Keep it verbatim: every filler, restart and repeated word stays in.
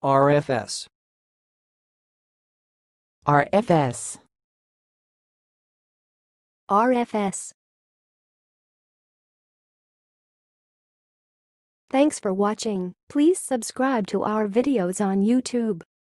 R F S. R F S. R F S. Thanks for watching. Please subscribe to our videos on YouTube.